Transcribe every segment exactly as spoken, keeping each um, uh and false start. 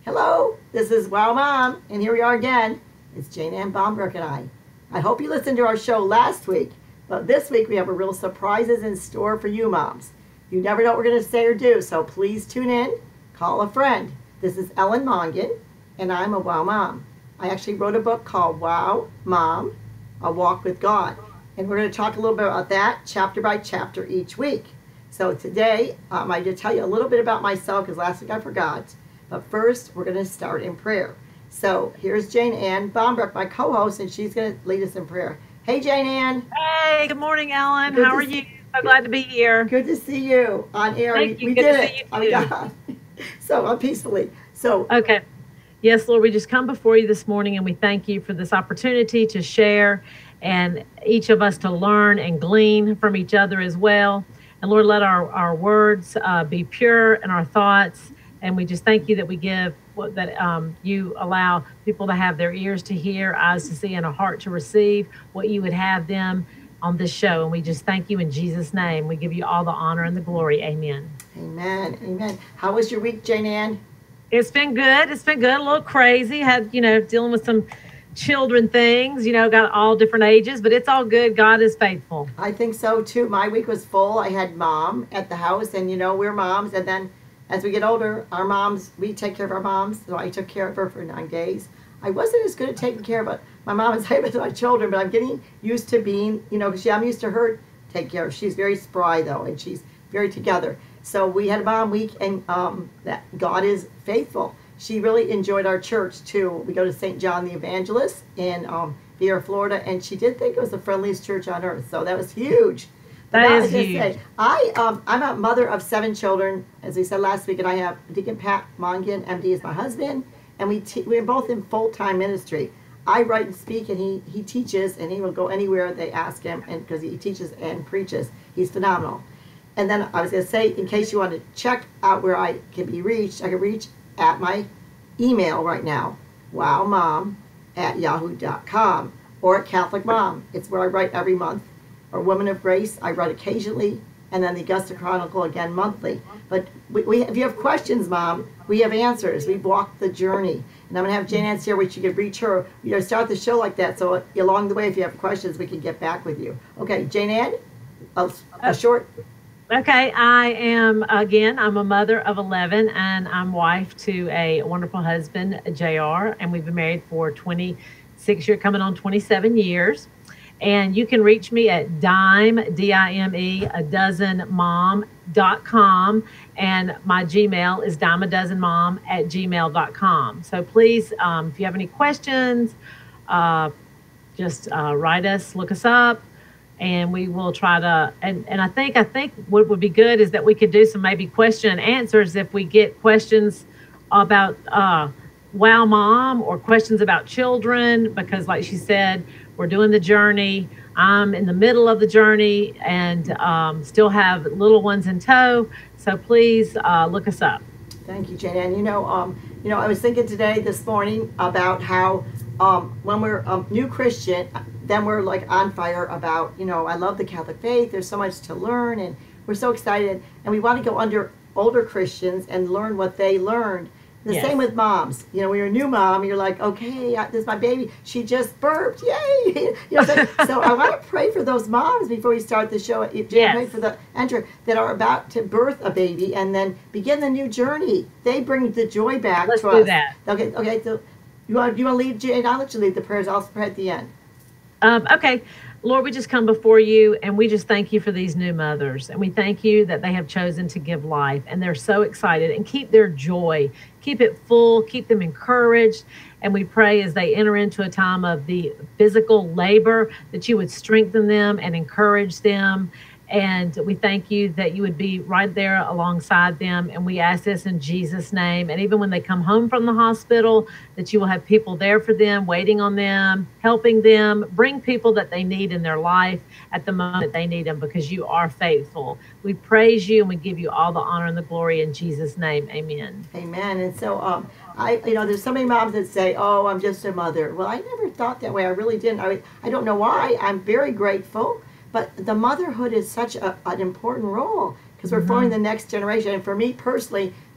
Hello, this is Wow Mom, and here we are again. It's Jane Ann Baumberg and I. I hope you listened to our show last week, but this week we have a real surprises in store for you moms. You never know what we're going to say or do, so please tune in, call a friend. This is Ellen Mongan, and I'm a Wow Mom. I actually wrote a book called Wow Mom, A Walk with God, and we're going to talk a little bit about that chapter by chapter each week. So today, um, I did tell you a little bit about myself because last week I forgot. But first, we're going to start in prayer. So here's Jane Ann Baumberg, my co-host, and she's going to lead us in prayer. Hey, Jane Ann. Hey, good morning, Ellen. Good How are see- you? So glad to be here. Good to see you on air. Thank we you. we Good did to it. see you Oh my too. God. So uh, peacefully. So Okay. Yes, Lord, we just come before you this morning and we thank you for this opportunity to share and each of us to learn and glean from each other as well. And Lord, let our, our words uh, be pure and our thoughts. And we just thank you that we give, that um, you allow people to have their ears to hear, eyes to see, and a heart to receive what you would have them on this show. And we just thank you in Jesus' name. We give you all the honor and the glory. Amen. Amen. Amen. How was your week, Jane Ann? It's been good. It's been good. A little crazy. Had, you know, dealing with some children things, you know, got all different ages, but it's all good. God is faithful. I think so too. My week was full. I had mom at the house, and you know, we're moms, and then as we get older, our moms, we take care of our moms. So I took care of her for nine days. I wasn't as good at taking care of my mom as I was my children, but I'm getting used to being, you know, because I'm used to her take care of. She's very spry though, and she's very together. So we had a mom week, and um, that God is faithful. She really enjoyed our church too. We go to Saint John the Evangelist in um, Vieira, Florida, and she did think it was the friendliest church on earth. So that was huge. That But is huge. Say, I, um, I'm a mother of seven children, as we said last week, and I have Deacon Pat Mongan, M D, is my husband, and we te- we're both in full-time ministry. I write and speak, and he, he teaches, and he will go anywhere they ask him, and because he teaches and preaches. He's phenomenal. And then I was going to say, in case you want to check out where I can be reached, I can reach at my email right now, wowmom at yahoo dot com, or at Catholic Mom. It's where I write every month. Or Women of Grace, I write occasionally, and then the Augusta Chronicle again monthly. But we, we, if you have questions, Mom, we have answers. We've walked the journey. And I'm going to have Jane Ann here, which you can reach her. You know, start the show like that, so along the way, if you have questions, we can get back with you. Okay, Jane Ann, a, a short... Okay, I am, again, I'm a mother of eleven, and I'm wife to a wonderful husband, J R, and we've been married for twenty-six years, coming on twenty-seven years. And you can reach me at dime, D I M E, a dozen mom dot com. And my Gmail is dime a dozen mom at gmail dot com. So please, um, if you have any questions, uh, just uh, write us, look us up, and we will try to, and, and I think, I think what would be good is that we could do some maybe question and answers if we get questions about uh, Wow Mom or questions about children, because like she said, we're doing the journey. I'm in the middle of the journey and um, still have little ones in tow. So please uh, look us up. Thank you, Jane Ann. You know, um, you know, I was thinking today, this morning, about how um, when we're a new Christian, then we're like on fire about, you know, I love the Catholic faith. There's so much to learn, and we're so excited, and we want to go under older Christians and learn what they learned. The Yes. same with moms. You know, when you're a new mom, you're like, okay, I- this is my baby. She just burped. Yay! You know, so, so I want to pray for those moms before we start the show. Jan, Yes. Pray for the enter that are about to birth a baby and then begin the new journey. They bring the joy back Let's to do us. that. Okay, okay. So you want you want to lead Jane? I'll let you lead the prayers. I'll pray at the end. Um, okay. Lord, we just come before you and we just thank you for these new mothers. And we thank you that they have chosen to give life and they're so excited, and keep their joy, keep it full, keep them encouraged. And we pray as they enter into a time of the physical labor that you would strengthen them and encourage them. And we thank you that you would be right there alongside them. And we ask this in Jesus' name. And even when they come home from the hospital, that you will have people there for them, waiting on them, helping them, bring people that they need in their life at the moment they need them, because you are faithful. We praise you and we give you all the honor and the glory in Jesus' name. Amen. Amen. And so, um, I, you know, there's so many moms that say, "Oh, I'm just a mother." Well, I never thought that way. I really didn't. I, I don't know why. I'm very grateful. But the motherhood is such a, an important role because we're Mm-hmm. forming the next generation. And for me personally,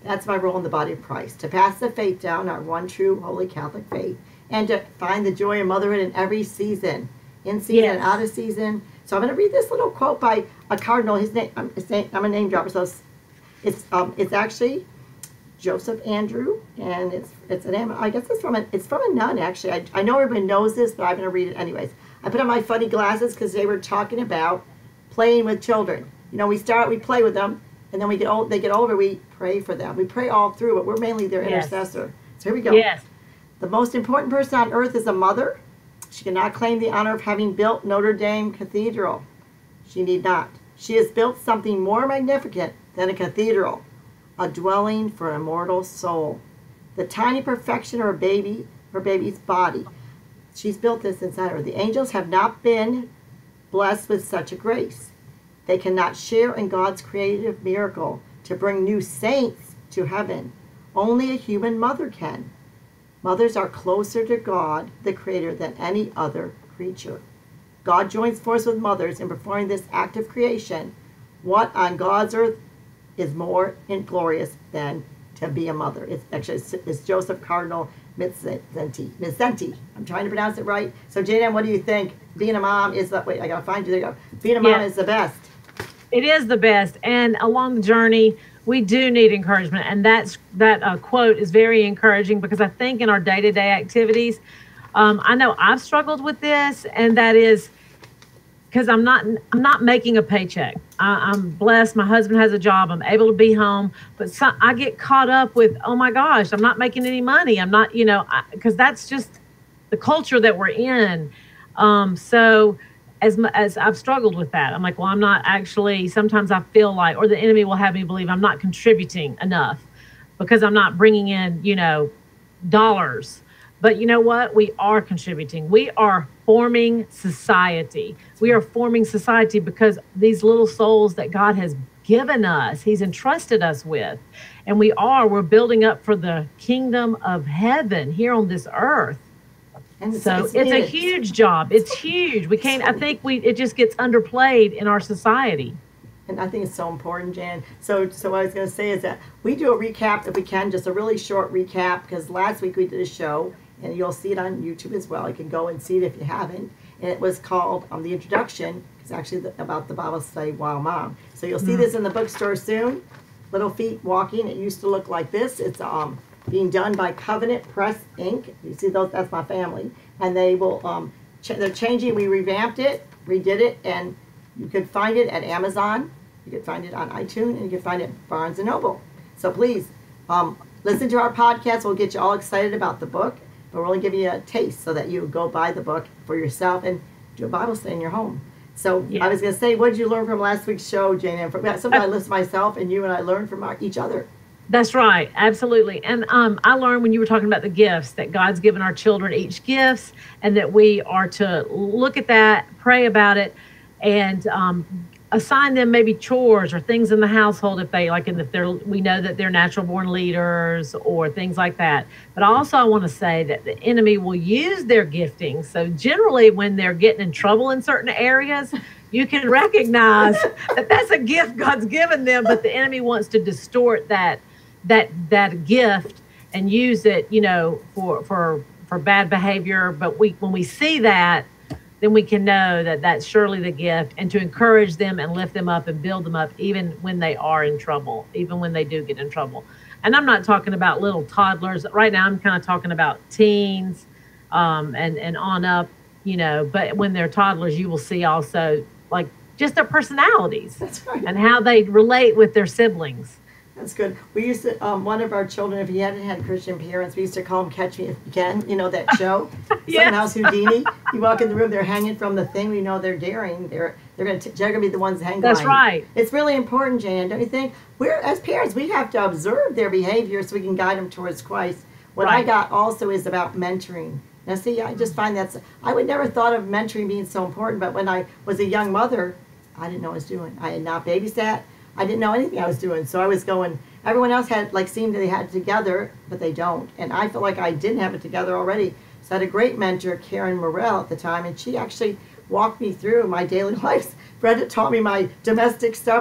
That's my role in the body of Christ, to pass the faith down, our one true holy Catholic faith, and to find the joy of motherhood in every season, in season Yes. and out of season. So I'm going to read this little quote by a cardinal. His name, I'm, his name, I'm a name dropper, so it's it's, um, it's actually Joseph Andrew, and it's it's an I guess it's from a it's from a nun actually. I, I know everybody knows this, but I'm going to read it anyways. I put on my funny glasses because they were talking about playing with children. You know, we start, we play with them, and then we get old. They get older. We pray for them. We pray all through, but we're mainly their Yes. intercessor. So here we go. Yes. The most important person on earth is a mother. She cannot claim the honor of having built Notre Dame Cathedral. She need not. She has built something more magnificent than a cathedral, a dwelling for an immortal soul. The tiny perfection of her baby, her baby's body. She's built this inside her. The angels have not been blessed with such a grace. They cannot share in God's creative miracle to bring new saints to heaven. Only a human mother can. Mothers are closer to God, the Creator, than any other creature. God joins forces with mothers in performing this act of creation. What on God's earth is more glorious than to be a mother? It's actually it's, it's Joseph Cardinal Mizzenti. Mizzenti. I'm trying to pronounce it right. So, Jane Ann, what do you think? Being a mom is the wait. I gotta find you. There you go. Being a mom Yeah. is the best. It is the best, and along the journey, we do need encouragement, and that's that uh, quote is very encouraging because I think in our day-to-day activities, um, I know I've struggled with this, and that is because I'm not I'm not making a paycheck. I, I'm blessed. My husband has a job. I'm able to be home, but some, I get caught up with, oh my gosh, I'm not making any money. I'm not, you know, because that's just the culture that we're in. Um, so. As, as I've struggled with that, I'm like, well, I'm not actually, sometimes I feel like, or the enemy will have me believe I'm not contributing enough because I'm not bringing in, you know, dollars. But you know what? We are contributing. We are forming society. We are forming society because these little souls that God has given us, he's entrusted us with. And we are, we're building up for the kingdom of heaven here on this earth. And it's, So it's, it's a needed. huge job. It's huge. We can't, I think we, it just gets underplayed in our society. And I think it's so important, Jan. So, so what I was going to say is that we do a recap if we can, just a really short recap, because last week we did a show, and you'll see it on YouTube as well. You can go and see it if you haven't. And it was called um, The Introduction. It's actually the, about the Bible study Wow Mom. So you'll see Mm-hmm. this in the bookstore soon. Little Feet Walking. It used to look like this. It's um being done by Covenant Press Incorporated. You see those? That's my family. And they will, um, ch- they're changing. We revamped it, redid it, and you can find it at Amazon. You can find it on iTunes, and you can find it at Barnes and Noble. So please, um, listen to our podcast. We'll get you all excited about the book, but we'll only give you a taste so that you go buy the book for yourself and do a Bible study in your home. So Yeah. I was going to say, what did you learn from last week's show, Jane? And from, something I listen to myself, and you and I learn from our, each other. That's right. Absolutely. And um, I learned when you were talking about the gifts that God's given our children each gifts and that we are to look at that, pray about it, and um, assign them maybe chores or things in the household if they like, and if they're, we know that they're natural born leaders or things like that. But also I want to say that the enemy will use their gifting. So generally when they're getting in trouble in certain areas, you can recognize that that's a gift God's given them, but the enemy wants to distort that that that gift and use it, you know, for for for bad behavior. But we when we see that, then we can know that that's surely the gift, and to encourage them and lift them up and build them up even when they are in trouble, even when they do get in trouble. And I'm not talking about little toddlers right now. I'm kind of talking about teens um, and and on up, you know. But when they're toddlers, you will see also like just their personalities That's right. and how they relate with their siblings. That's good. We used to, um, one of our children, if he hadn't had Christian parents, we used to call him Catch Me If You Can. You know that show? Yes. Somehow Houdini. You walk in the room, they're hanging from the thing. We know they're daring. They're they're going to they're going to be the ones hanging. That's right. It's really important, Jan, don't you think? We're as parents, we have to observe their behavior so we can guide them towards Christ. What I Right. got also is about mentoring. Now, see, I just find that's I would never thought of mentoring being so important, but when I was a young mother, I didn't know what I was doing. I had not babysat. I didn't know anything I was doing. So I was going, everyone else had, like, seemed they had it together, but they don't. And I felt like I didn't have it together already. So I had a great mentor, Karen Morrell, at the time, and she actually walked me through my daily life. Brenda taught me my domestic stuff, and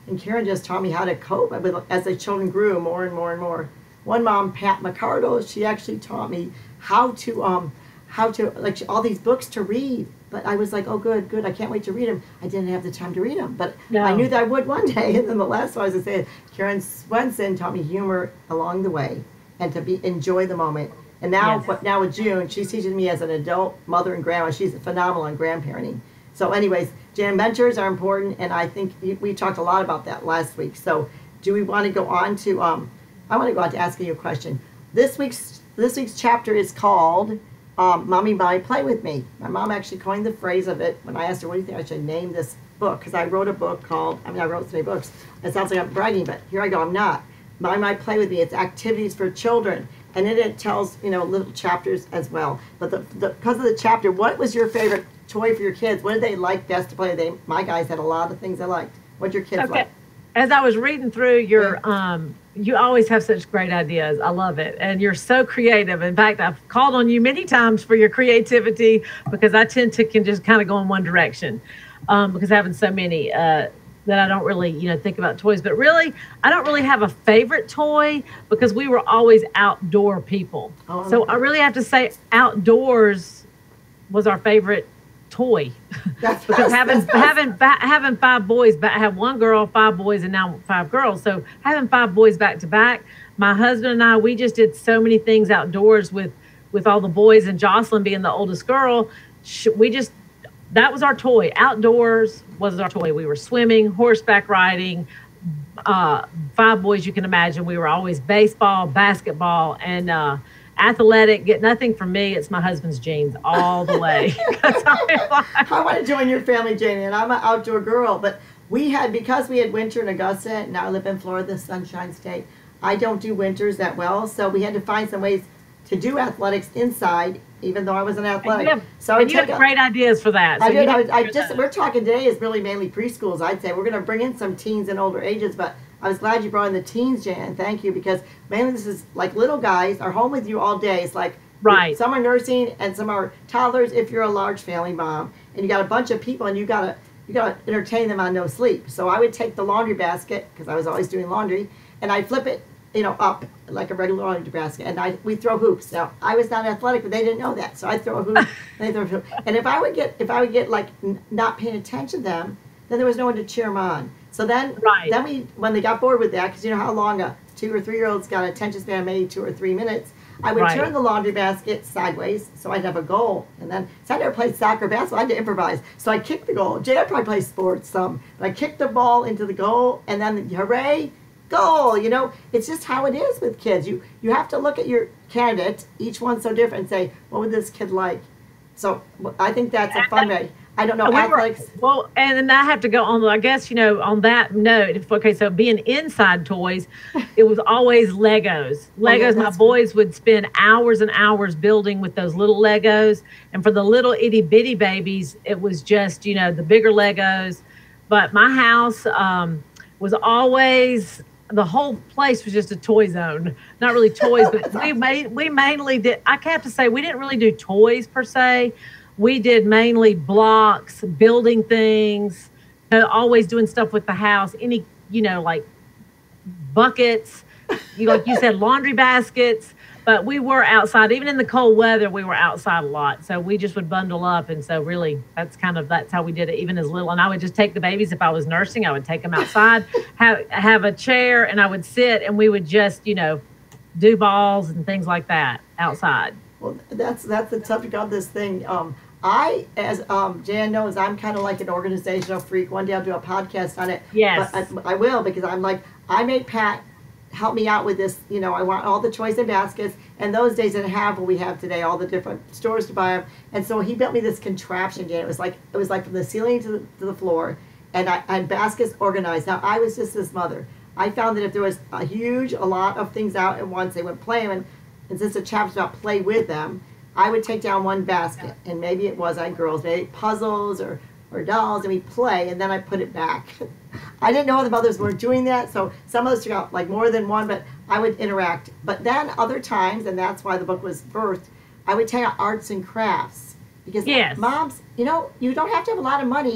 And Karen just taught me how to cope with, as the children grew more and more and more. One mom, Pat McCardle, she actually taught me how to, um, how to, like all these books to read. But I was like, oh, good, good. I can't wait to read them. I didn't have the time to read them. But No. I knew that I would one day. And then the last one I was going to say, Karen Swenson taught me humor along the way and to be enjoy the moment. And now, Yes. but now with June, she's teaching me as an adult mother and grandma. She's phenomenal in grandparenting. So anyways, Jan, mentors are important. And I think we talked a lot about that last week. So do we want to go on to, um, I want to go on to asking you a question. This week's, this week's chapter is called... Um, Mommy, Mommy, Play With Me. My mom actually coined the phrase of it when I asked her, what do you think I should name this book? Because I wrote a book called, I mean, I wrote so many books. It sounds like I'm bragging, but here I go, I'm not. Mommy, Mommy, Play With Me. It's activities for children. And then it tells, you know, little chapters as well. But the, the, because of the chapter, what was your favorite toy for your kids? What did they like best to play? They, my guys had a lot of things they liked. What did your kids Okay. like? As I was reading through your, um, you always have such great ideas. I love it. And you're so creative. In fact, I've called on you many times for your creativity because I tend to can just kind of go in one direction um, because having so many uh, that I don't really, you know, think about toys. But really, I don't really have a favorite toy because we were always outdoor people. Oh, so okay. I really have to say outdoors was our favorite toy. That's Because best, having that's best. having fa- having five boys, but I have one girl, five boys, and now five girls. So having five boys back to back, my husband and I, we just did so many things outdoors with with all the boys, and Jocelyn being the oldest girl. sh- We just that was our toy. Outdoors was our toy. We were swimming, horseback riding. Uh, five boys, you can imagine. We were always baseball, basketball, and uh, athletic. Get nothing from me. It's my husband's genes all the way. That's how I like. I want to join your family, Janie, and I'm an outdoor girl, but we had, because we had winter in Augusta, and now I live in Florida, the Sunshine State, I don't do winters that well, so we had to find some ways to do athletics inside, even though I wasn't athletic. And you have, so and you took have a- great ideas for that. So I you did. need to I, I share just those. we're talking today is really mainly preschools. I'd say we're going to bring in some teens and older ages, but I was glad you brought in the teens, Jan. Thank you, because mainly this is like little guys are home with you all day. It's like Right. some are nursing and some are toddlers. If you're a large family mom and you got a bunch of people and you gotta you gotta entertain them on no sleep. So I would take the laundry basket because I was always doing laundry, and I'd flip it, you know, up like a regular laundry basket, and I we throw hoops. Now I was not athletic, but they didn't know that, so I throw a hoop. They throw a hoop. And if I would get if I would get like n- not paying attention to them, then there was no one to cheer them on. So then Right. then we when they got bored with that, because you know how long a two or three year old's got an attention span of maybe two or three minutes. I would Right. turn the laundry basket sideways so I'd have a goal. And then, so I never played soccer, basketball, I had to improvise. So I kicked the goal. Jay, I probably play sports some, but I kicked the ball into the goal, and then hooray, goal. You know, it's just how it is with kids. You you have to look at your candidate, each one's so different, and say, what would this kid like? So wh- I think that's a fun way. I don't know, We were- athletics. well, and then I have to go on. I guess you know on that note. If, okay, so being inside toys, it was always Legos. Oh, yeah, Legos. My that's- boys would spend hours and hours building with those little Legos, and for the little itty bitty babies, it was just you know the bigger Legos. But my house um, was always. The whole place was just a toy zone. Not really toys, but we made we mainly did. I have to say we didn't really do toys per se. We did mainly blocks, building things, you know, always doing stuff with the house. Any you know like buckets, you like you said laundry baskets. But we were outside, even in the cold weather. We were outside a lot, so we just would bundle up. And so, really, that's kind of that's how we did it, even as little. And I would just take the babies if I was nursing. I would take them outside, have have a chair, and I would sit, and we would just, you know, do balls and things like that outside. Well, that's that's the subject of this thing. Um, I, as um, Jan knows, I'm kind of like an organizational freak. One day I'll do a podcast on it. Yes. But I, I will, because I'm like, I made Pat help me out with this. You know, I want all the toys and baskets. And those days didn't have what we have today, all the different stores to buy them. And so he built me this contraption, Jan. It was like it was like from the ceiling to the, to the floor, and I and baskets organized. Now I was just this mother. I found that if there was a huge, a lot of things out at once, they would play them. And, and since the chapter's about play with them, I would take down one basket, and maybe it was on girls, maybe puzzles or, or dolls, and we'd play, and then I put it back. I didn't know the mothers were doing that, so some of us took out like more than one, but I would interact. But then other times, and that's why the book was birthed, I would take out arts and crafts. Because Yes. moms, you know, you don't have to have a lot of money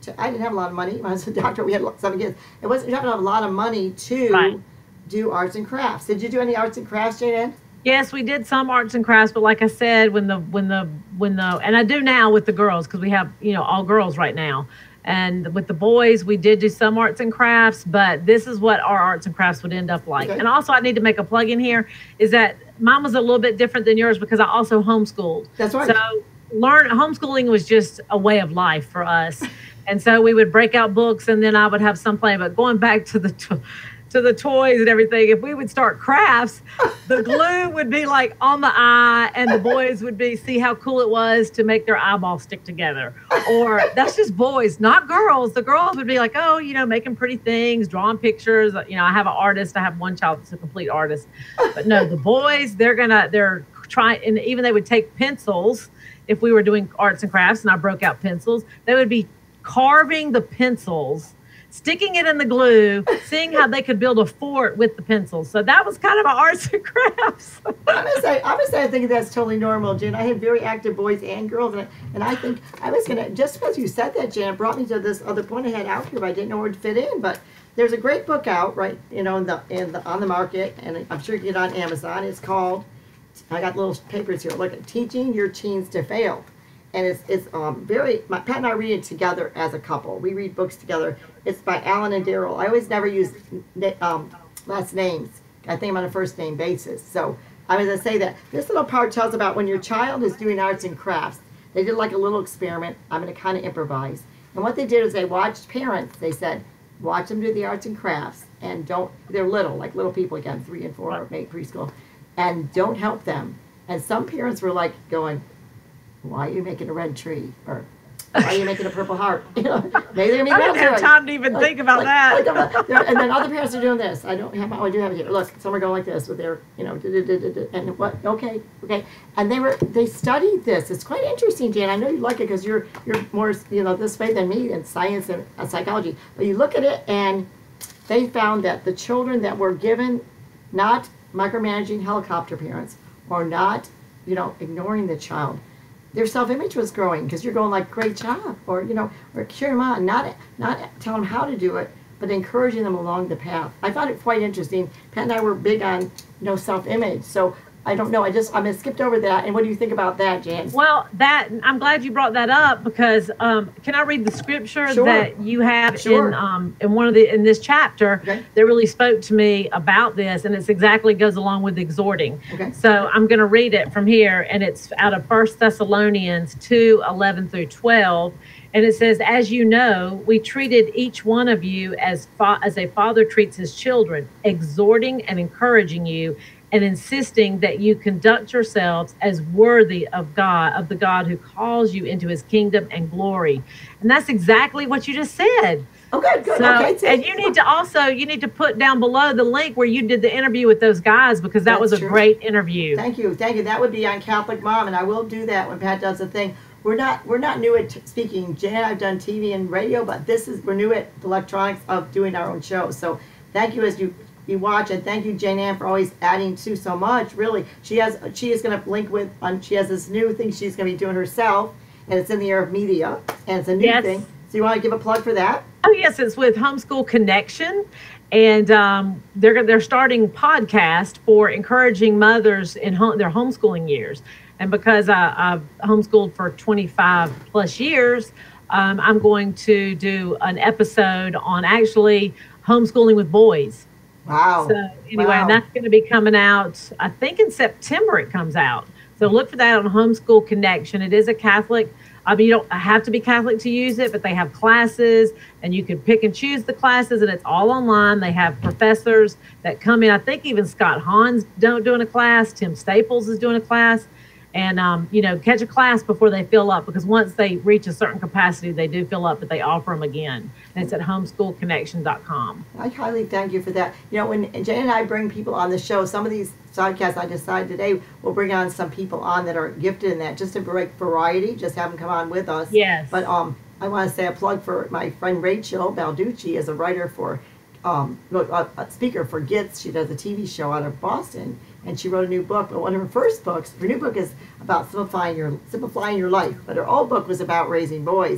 to, I didn't have a lot of money. When I was a doctor, we had seven kids. It wasn't, you have to have a lot of money to Right. do arts and crafts. Did you do any arts and crafts, Jane? Yes, we did some arts and crafts, but like I said, when the when the when the and I do now with the girls because we have you know all girls right now, and with the boys we did do some arts and crafts, but this is what our arts and crafts would end up like. Okay. And also, I need to make a plug in here is that mine was a little bit different than yours because I also homeschooled. That's right. So learn homeschooling was just a way of life for us, and so we would break out books, and then I would have some play. But going back to the to, to the toys and everything, if we would start crafts, the glue would be like on the eye, and the boys would be see how cool it was to make their eyeballs stick together. Or that's just boys, not girls. The girls would be like, oh, you know, making pretty things, drawing pictures. You know, I have an artist. I have one child that's a complete artist. But no, the boys, they're gonna, they're trying, and even they would take pencils. If we were doing arts and crafts and I broke out pencils, they would be carving the pencils, sticking it in the glue, seeing how they could build a fort with the pencils. So that was kind of an arts and crafts. I'm gonna say, I'm gonna say, I think that's totally normal, Jan. I had very active boys and girls, and I, and I think I was gonna just because you said that, Jan, brought me to this other point I had out here, but I didn't know where to fit in. But there's a great book out, right? You know, in the in the on the market, and I'm sure you can get it on Amazon. It's called. I got little papers here. Look at Teaching Your Teens to Fail. And it's, it's um, very, my, Pat and I read it together as a couple. We read books together. It's by Alan and Daryl. I always never use um, last names. I think I'm on a first name basis. So I was going to say that this little part tells about when your child is doing arts and crafts. They did like a little experiment. I'm going to kind of improvise. And what they did is they watched parents. They said, watch them do the arts and crafts. And don't, they're little, like little people again, three and four, or maybe preschool. And don't help them. And some parents were like going, why are you making a red tree? Or why are you making a purple heart? You know, maybe they're I didn't have time to even like, think about like, that. Like, and then other parents are doing this. I don't have. Oh, I do have it here. Look, some are going like this with their, you know, da, da, da, da, and what? Okay, okay. And they were they studied this. It's quite interesting, Jan. I know you like it because you're you're more you know this way than me in science and uh, psychology. But you look at it, and they found that the children that were given not micromanaging helicopter parents or not, you know, ignoring the child, their self-image was growing because you're going like, great job, or, you know, or cheering them on, not, not telling them how to do it, but encouraging them along the path. I found it quite interesting. Pat and I were big on, you know, self-image. So I don't know. I just, I mean, skipped over that. And what do you think about that, Jan? Well, that I'm glad you brought that up because um, can I read the scripture Sure. that you have Sure. in um, in one of the in this chapter Okay. that really spoke to me about this, and it's exactly goes along with exhorting. Okay. So I'm going to read it from here, and it's out of First Thessalonians two eleven through twelve, and it says, "As you know, we treated each one of you as fa- as a father treats his children, exhorting and encouraging you." And insisting that you conduct yourselves as worthy of God, of the God who calls you into his kingdom and glory. And that's exactly what you just said. Oh, good, good. So, Okay. so- and you need to also, you need to put down below the link where you did the interview with those guys because that That's was a true. great interview. Thank you, thank you. That would be on Catholic Mom, and I will do that when Pat does the thing. We're not we're not new at t- speaking. Jan, I've done T V and radio, but this is we're new at the electronics of doing our own show. So thank you as you you watch, and thank you, Jane Ann, for always adding to so much. Really, she has she is going to link with on. She has this new thing she's going to be doing herself, and it's in the air of media, and it's a new Yes. thing. So you want to give a plug for that? Oh yes, it's with Homeschool Connection, and um, they're they're starting podcast for encouraging mothers in home, their homeschooling years. And because I, I've homeschooled for twenty-five plus years, um, I'm going to do an episode on actually homeschooling with boys. Wow. So anyway, Wow. and that's going to be coming out, I think in September it comes out. So look for that on Homeschool Connection. It is a Catholic. I mean, you don't have to be Catholic to use it, but they have classes and you can pick and choose the classes and it's all online. They have professors that come in. I think even Scott Hahn's do- doing a class. Tim Staples is doing a class. And, um, you know, catch a class before they fill up because once they reach a certain capacity, they do fill up, but they offer them again. And it's at homeschool connection dot com. I highly thank you for that. You know, when Jane and I bring people on the show, some of these podcasts I decided today we'll bring on some people on that are gifted in that, just to break variety, just have them come on with us. Yes. But um, I want to say a plug for my friend Rachel Balducci as a writer for, um, a, a speaker for G I T S. She does a T V show out of Boston, and she wrote a new book. But one of her first books, her new book is about simplifying your simplifying your life. But her old book was about raising boys. It's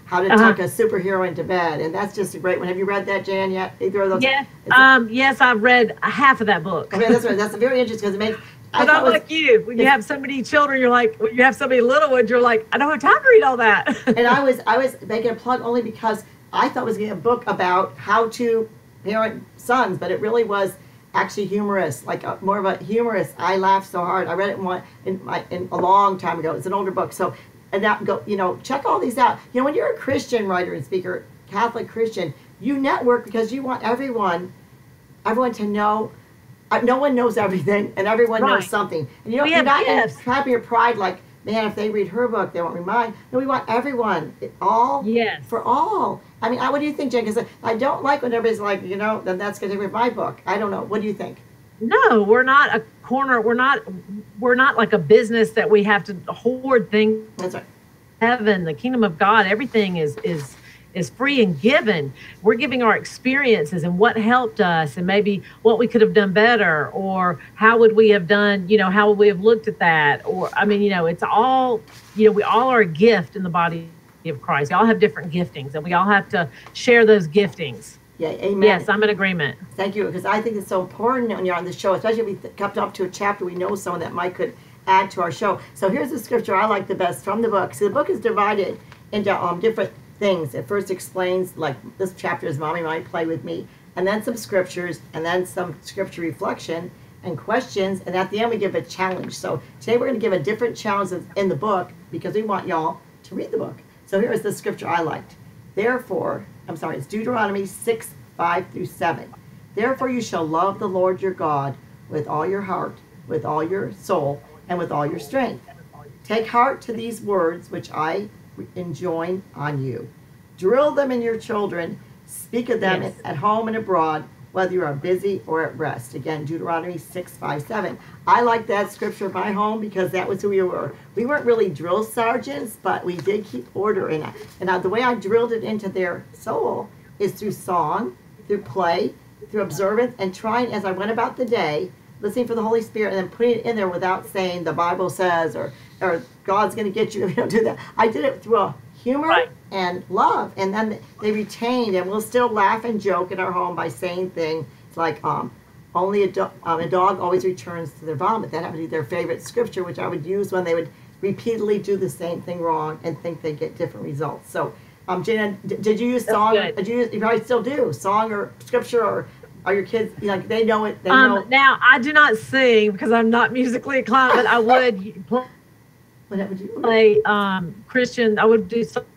How to Uh-huh. Tuck a Superhero into Bed, and that's just a great one. Have you read that, Jan, yet? Either of those? Yes, It's a- um, yes, I've read half of that book. okay, that's right. That's very interesting because it makes. I But thought I'm it was, like you. When you it's- have so many children, you're like, when you have so many little ones, you're like, I don't have time to read all that. and I was I was making a plug only because I thought it was going to be a book about how to parent sons, but it really was actually humorous, like a, more of a humorous. I laughed so hard. I read it in one in, my, in a long time ago. It's an older book, so and now go you know check all these out. You know, when you're a Christian writer and speaker, Catholic Christian, you network because you want everyone everyone to know. Uh, no one knows everything, and everyone Right. knows something. And you know, We you're have not in gifts. happy or pride like, man, if they read her book, they won't read mine. No, we want everyone, it, all Yes. for all. I mean, I, what do you think, Jen? Because I, I don't like when everybody's like, you know, then that's going to read my book. I don't know. What do you think? No, we're not a corner. We're not. We're not like a business that we have to hoard things. That's right. Heaven, the kingdom of God, everything is is is free and given. We're giving our experiences and what helped us, and maybe what we could have done better, or how would we have done. You know, how would we have looked at that? Or I mean, you know, it's all. You know, we all are a gift in the body of Christ. We all have different giftings, and we all have to share those giftings. Yeah, amen. Yes, I'm in agreement. Thank you, because I think it's so important when you're on the show, especially if we th- kept up to a chapter we know someone that might could add to our show. So here's the scripture I like the best from the book. So the book is divided into um, different things. It first explains, like, this chapter is Mommy Might Play With Me, and then some scriptures, and then some scripture reflection and questions, and at the end we give a challenge. So today we're going to give a different challenge in the book because we want y'all to read the book. So here is the scripture I liked. Therefore, I'm sorry, it's Deuteronomy six, five through seven. Therefore you shall love the Lord your God with all your heart, with all your soul, and with all your strength. Take heart to these words which I enjoin on you. Drill them in your children. Speak of them Yes. at home and abroad, whether you are busy or at rest. Again, Deuteronomy six, five, seven. I like that scripture at my home because that was who we were. We weren't really drill sergeants, but we did keep order in it. And uh, the way I drilled it into their soul is through song, through play, through observance, and trying as I went about the day, listening for the Holy Spirit, and then putting it in there without saying the Bible says or, or God's going to get you if you don't do that. I did it through a humor Right. and love, and then they retained, and we'll still laugh and joke in our home by saying things like um, only a, do- um, a dog always returns to their vomit. That happened to be their favorite scripture, which I would use when they would repeatedly do the same thing wrong and think they get different results. So, um, Jana, d- did you use That's song? good. Did you, use, you probably still do song or scripture, or are your kids, you know, they know it? They know. Um, now I do not sing because I'm not musically inclined, but I would play. What would you? play um, Christian. I would do some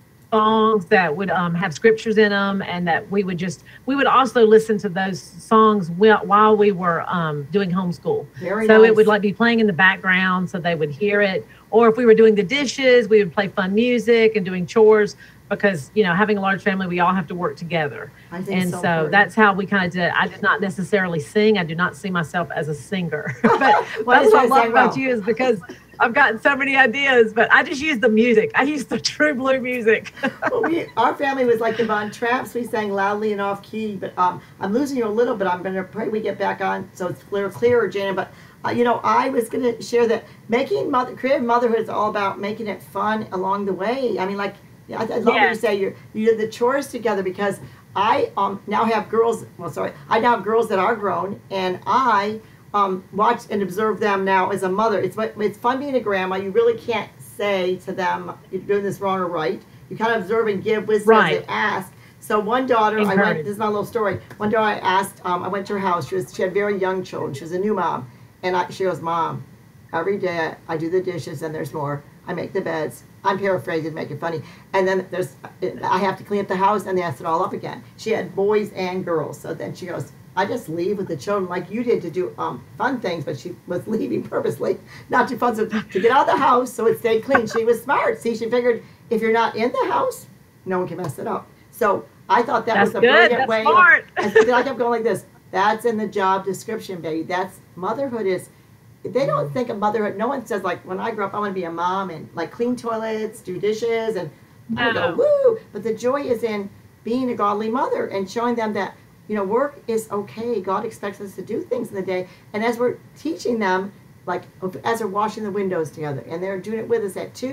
songs that would um, have scriptures in them, and that we would just we would also listen to those songs while, while we were um, doing homeschool. Very so nice. it would like be playing in the background, so they would hear it. Or if we were doing the dishes, we would play fun music and doing chores. Because, you know, having a large family, we all have to work together. I think And so so important. that's how we kind of did. I did not necessarily sing. I do not see myself as a singer. But Well, that's what I you love sang about well. you is because I've gotten so many ideas, but I just use the music. I use the true blue music. Well, we, our family was like the Von Tramps. We sang loudly and off key, but um, I'm losing you a little bit. I'm going to pray we get back on so it's clear, clearer, Jana. But uh, you know, I was going to share that making mother, creative motherhood is all about making it fun along the way. I mean, like I, I love when you Yes. say you you did the chores together because I um now have girls. Well, sorry, I now have girls that are grown, and I um watch and observe them now as a mother. It's it's fun being a grandma. You really can't say to them you're doing this wrong or right. You kind of observe and give wisdom as Right. they ask. So one daughter, I went. Encourage. This is my little story. One daughter, I asked. Um, I went to her house. She was she had very young children. She was a new mom, and I, she goes, "Mom, every day I, I do the dishes, and there's more. I make the beds." I'm paraphrasing, make it funny. And then there's, I have to clean up the house and that's it all up again. She had boys and girls. So then she goes, I just leave with the children like you did to do um, fun things, but she was leaving purposely, not to fun, so to get out of the house so it stayed clean. She was smart. See, she figured if you're not in the house, no one can mess it up. So I thought that That's was a good. brilliant That's way. smart. Of, I, I kept going like this. That's in the job description, baby. That's motherhood is. They don't think of motherhood. No one says like, when I grow up, I want to be a mom and like clean toilets, do dishes, and I go No. woo. But the joy is in being a godly mother and showing them that you know work is okay. God expects us to do things in the day, and as we're teaching them, like as they're washing the windows together, and they're doing it with us at two,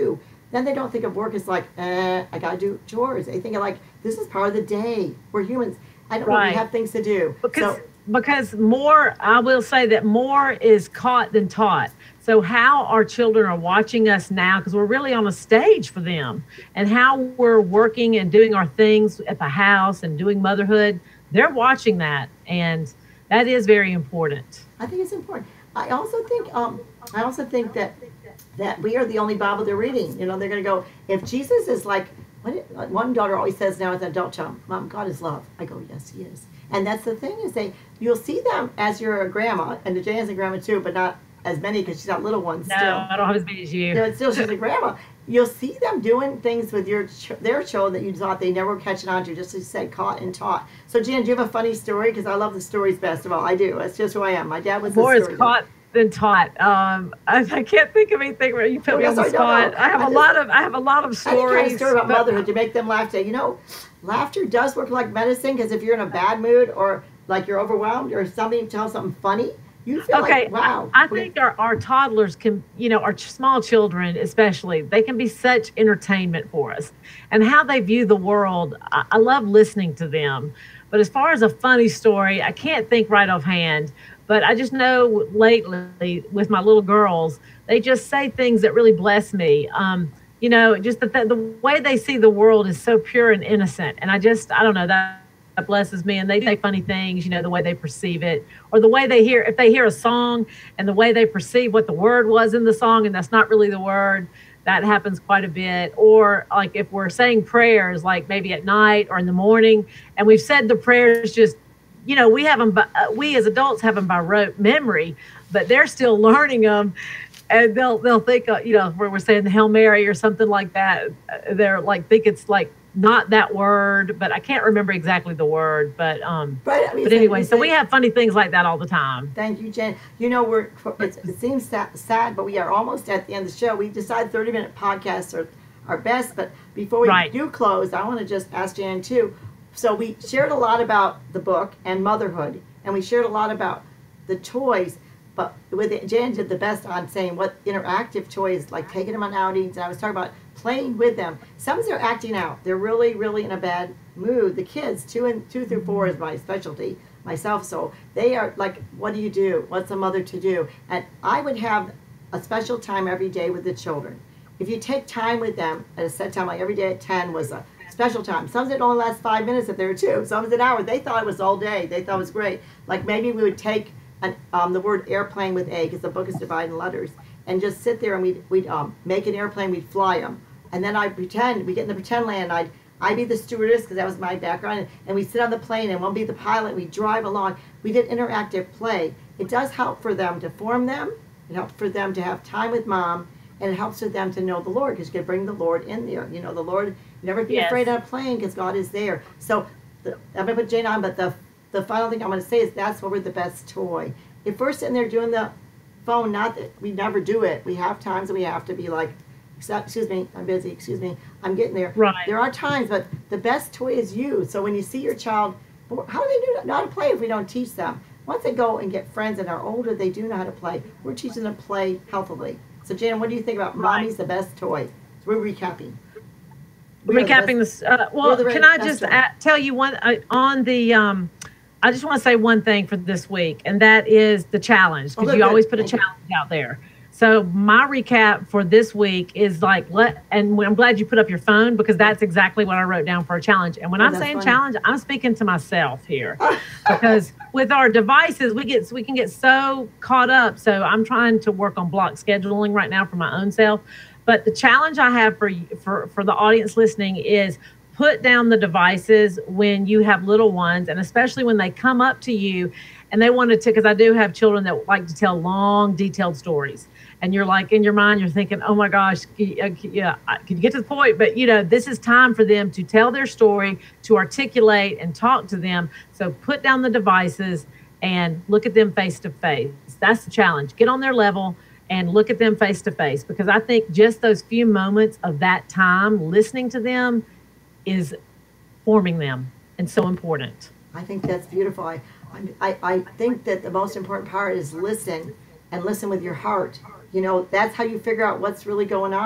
then they don't think of work as like, eh, I gotta do chores. They think of like, this is part of the day. We're humans. I don't know, Right. we have things to do. Because So, because more, I will say that more is caught than taught. So how our children are watching us now, because we're really on a stage for them, and how we're working and doing our things at the house and doing motherhood, they're watching that, and that is very important. I think it's important. I also think, um, I also think that that we are the only Bible they're reading. You know, they're going to go, if Jesus is like, what it, one daughter always says now as an adult child, Mom, God is love. I go, yes, he is. And that's the thing is they, you'll see them as you're a grandma, and Jane is a grandma too, but not as many because she's got little ones No, still. I don't have as many as you. You know, still she's a grandma. You'll see them doing things with your ch- their children that you thought they never were catching on to, just as you said, caught and taught. So, Jan, do you have a funny story? Because I love the stories best of all. I do. That's just who I am. My dad was More a is story. caught than taught. Um, I, I can't think of anything where you put Oh, me on yes, the I know, spot. no. I have I a just- lot of I have a lot of Any stories. kind of story about but- motherhood to make them laugh. To, you know, laughter does work like medicine because if you're in a bad mood or like you're overwhelmed or somebody tells something funny, you feel Okay, like, wow. I, I think our, our toddlers can, you know, our ch- small children especially, they can be such entertainment for us. And how they view the world, I, I love listening to them. But as far as a funny story, I can't think right offhand. But I just know lately with my little girls, they just say things that really bless me. Um, you know, just the, the way they see the world is so pure and innocent. And I just, I don't know, that that blesses me. And they say funny things, you know, the way they perceive it, or the way they hear, if they hear a song and the way they perceive what the word was in the song, and that's not really the word, that happens quite a bit. Or like if we're saying prayers, like maybe at night or in the morning, and we've said the prayers just, you know, we have them, by, uh, we as adults have them by rote memory, but they're still learning them. And they'll they'll think, uh, you know, where we're saying the Hail Mary or something like that. uh, They're like, think it's like not that word, but I can't remember exactly the word. But um, But, I mean, but say- anyway, so say- we have funny things like that all the time. Thank you, Jen. You know, we're it's, it seems sad, sad, but we are almost at the end of the show. We decided thirty-minute podcasts are our best, but before we Right. do close, I want to just ask Jan too. So we shared a lot about the book and motherhood, and we shared a lot about the toys. But with it, Jan did the best on saying what interactive toys, like taking them on outings. And I was talking about playing with them. Some of them are acting out. They're really, really in a bad mood. The kids, two and two through four is my specialty, myself. So they are like, what do you do? What's a mother to do? And I would have a special time every day with the children. If you take time with them at a set time, like every day at ten was a special time. Some of it only lasts five minutes if there were two. Some of it an hour. They thought it was all day. They thought it was great. Like maybe we would take an, um, the word airplane with A, because the book is divided in letters, and just sit there and we'd, we'd um, make an airplane, we'd fly them. And then I'd pretend, we get in the pretend land, I'd, I'd be the stewardess, because that was my background, and, and we'd sit on the plane, and one be the pilot, we'd drive along. We did interactive play. It does help for them to form them, it helps for them to have time with mom, and it helps for them to know the Lord, because you can bring the Lord in there. You know, the Lord, never be Yes. afraid of a plane, because God is there. So, the, I'm going to put Jane on, but the the final thing I'm going to say is that's what we're the best toy. If we're sitting there doing the phone, not that we never do it. We have times that we have to be like, excuse me, I'm busy, excuse me, I'm getting there. Right. There are times, but the best toy is you. So when you see your child, how do they do know how to play if we don't teach them? Once they go and get friends and are older, they do know how to play. We're teaching them to play healthily. So Jan, what do you think about Right. Mommy's the best toy? So we're recapping. We are the Recapping best- this, uh, we're well, the can I best just toy. a tell you one uh, on the, um, I just want to say one thing for this week, and that is the challenge, Oh, because good, you always good. put a Thank you. challenge out there. So my recap for this week is like, let, and I'm glad you put up your phone, because that's exactly what I wrote down for a challenge. And when Oh, I'm that's saying funny. challenge, I'm speaking to myself here, because with our devices, we get, we can get so caught up. So I'm trying to work on block scheduling right now for my own self. But the challenge I have for you- for for the audience listening is put down the devices when you have little ones, and especially when they come up to you and they want to, because I do have children that like to tell long, detailed stories. And you're like, in your mind, you're thinking, oh my gosh, yeah, can you get to the point? But, you know, this is time for them to tell their story, to articulate and talk to them. So put down the devices and look at them face to face. That's the challenge. Get on their level and look at them face to face, because I think just those few moments of that time listening to them is forming them, and so important. I think that's beautiful. I, I, I think that the most important part is listen, and listen with your heart. You know, that's how you figure out what's really going on.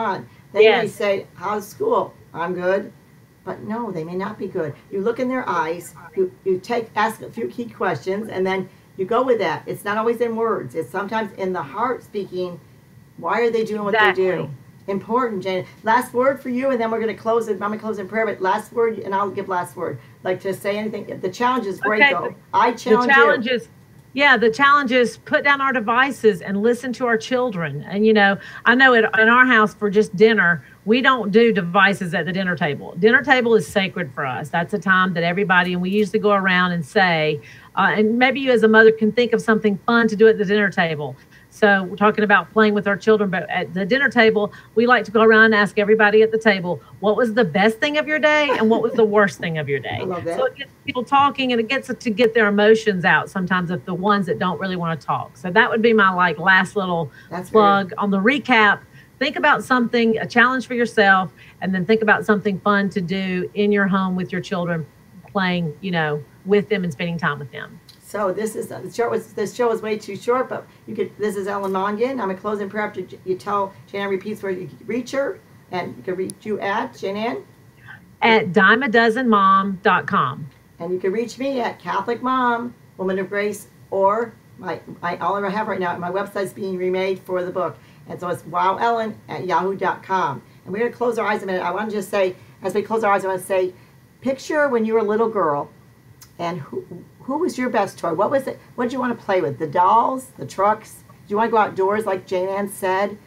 They may Yes. say, how's school? I'm good. But no, they may not be good. You look in their eyes, you, you take ask a few key questions, and then you go with that. It's not always in words. It's sometimes in the heart speaking, why are they doing what Exactly. they do? Important, Jane. Last word for you, and then we're going to close it. I'm going to close in prayer, but last word, and I'll give last word. Like to say anything. The challenge is great, Okay, though. the- I The challenge challenge you. is, yeah, the challenge is put down our devices and listen to our children. And, you know, I know it, in our house for just dinner, we don't do devices at the dinner table. Dinner table is sacred for us. That's a time that everybody, and we usually go around and say, uh, and maybe you as a mother can think of something fun to do at the dinner table. So we're talking about playing with our children, but at the dinner table, we like to go around and ask everybody at the table, what was the best thing of your day and what was the worst thing of your day? I love that. So it gets people talking, and it gets to get their emotions out sometimes of the ones that don't really want to talk. So that would be my like last little That's plug on the recap. Think about something, a challenge for yourself, and then think about something fun to do in your home with your children, playing, you know, with them and spending time with them. So this is the show was this show was way too short, but you could. This is Ellen Mongan. I'm gonna close in prayer after you tell Jan Ann repeats where you can reach her, and you can reach you at Jan Ann, At dime a dozen mom dot com. and you can reach me at Catholic Mom, Woman of Grace, or my, my all I have right now. My website's being remade for the book, and so it's wow ellen at yahoo dot com. And we're gonna close our eyes a minute. I want to just say, as we close our eyes, I want to say, picture when you were a little girl, and who who was your best toy? What was it? What did you want to play with? The dolls, the trucks? Do you want to go outdoors like Jane Ann said?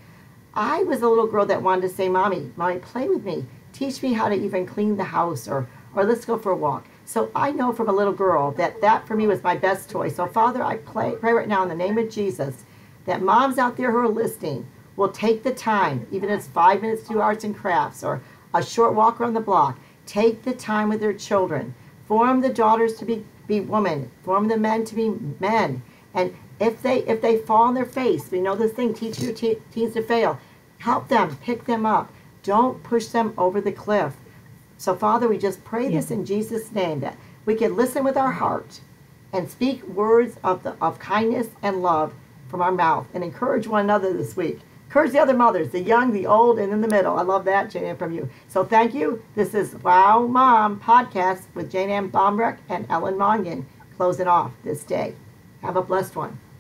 I was a little girl that wanted to say, Mommy, Mommy, play with me. Teach me how to even clean the house, or, or let's go for a walk. So I know from a little girl that that for me was my best toy. So Father, I pray, pray right now in the name of Jesus that moms out there who are listening will take the time, even if it's five minutes to do arts and crafts or a short walk around the block, take the time with their children. Form the daughters to be, be women. Form the men to be men. And if they if they fall on their face, we know this thing, teach your te- teens to fail. Help them, pick them up. Don't push them over the cliff. So Father, we just pray this in Jesus' name, that we can listen with our heart and speak words of the of kindness and love from our mouth, and encourage one another this week. Encourage the other mothers, the young, the old, and in the middle. I love that, Jane Ann, from you. So thank you. This is Wow Mom Podcast with Jane Ann Bombrick and Ellen Mongan, closing off this day. Have a blessed one.